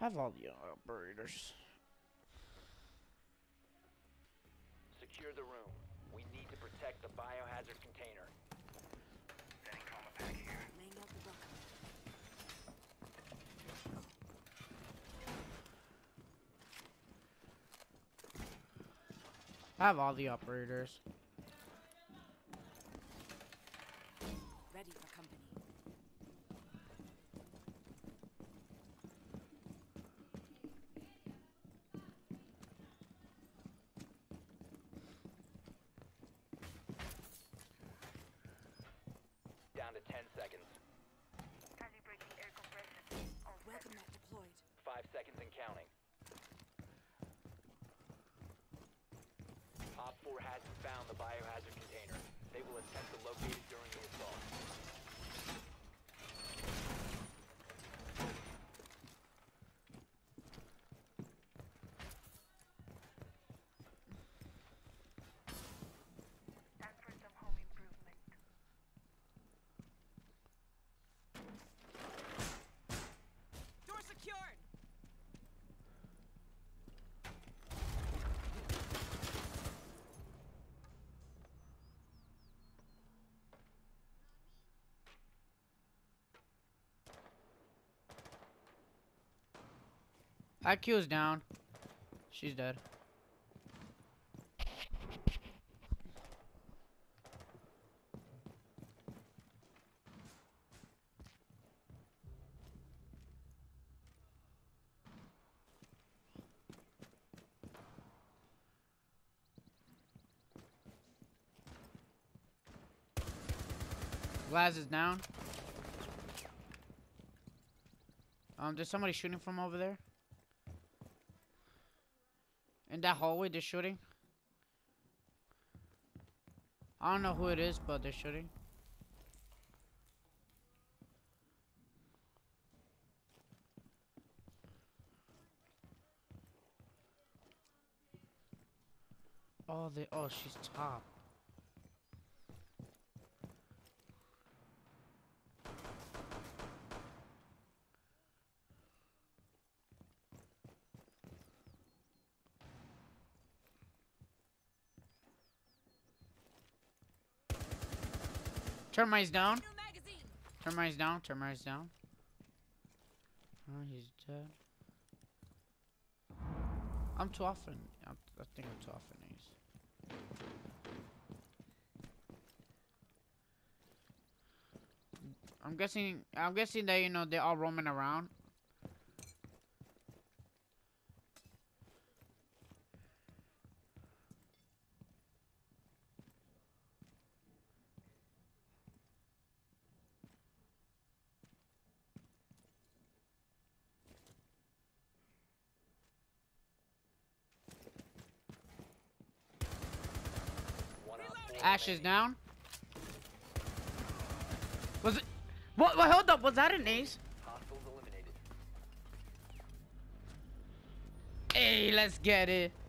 Have all the operators. Secure the room. We need to protect the biohazard container. Setting trauma pack here. Laying out the rock. Have all the operators. Ready for company. Down to 10 seconds. Calibrating air compression. All Welcome mat deployed. 5 seconds and counting. Op 4 has found the biohazard container. They will attempt to locate it during the assault. time for some home improvement. Door secured. IQ is down. She's dead. Glass is down. There's somebody shooting from over there. In that hallway, they're shooting. I don't know who it is, but they're shooting. Oh, she's top. Termites down. New magazine. Termites down. Termites down. Oh, he's dead. I'm too often. I think I'm too often. I'm guessing. I'm guessing that they're all roaming around. One Op 4 Ash is remaining. down. Was it? What? Hold up. Was that an ace? Hostiles eliminated. Hey, let's get it.